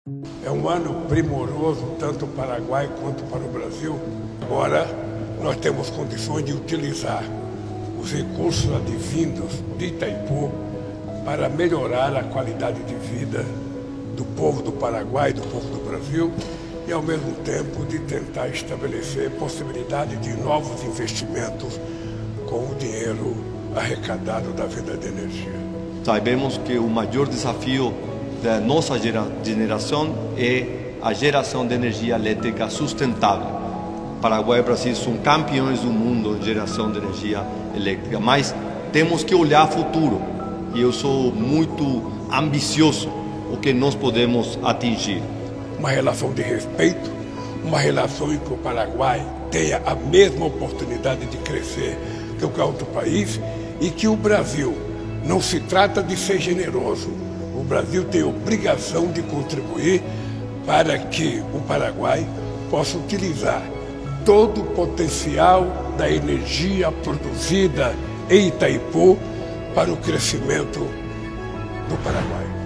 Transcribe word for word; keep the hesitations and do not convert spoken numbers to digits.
É um ano primoroso, tanto para o Paraguai quanto para o Brasil. Agora, nós temos condições de utilizar os recursos advindos de Itaipu para melhorar a qualidade de vida do povo do Paraguai e do povo do Brasil e, ao mesmo tempo, de tentar estabelecer possibilidade de novos investimentos com o dinheiro arrecadado da venda de energia. Sabemos que o maior desafio da nossa geração é a geração de energia elétrica sustentável. Paraguai e Brasil são campeões do mundo em geração de energia elétrica, mas temos que olhar o futuro e eu sou muito ambicioso o que nós podemos atingir. Uma relação de respeito, uma relação em que o Paraguai tenha a mesma oportunidade de crescer que qualquer outro país e que o Brasil não se trata de ser generoso. O Brasil tem a obrigação de contribuir para que o Paraguai possa utilizar todo o potencial da energia produzida em Itaipu para o crescimento do Paraguai.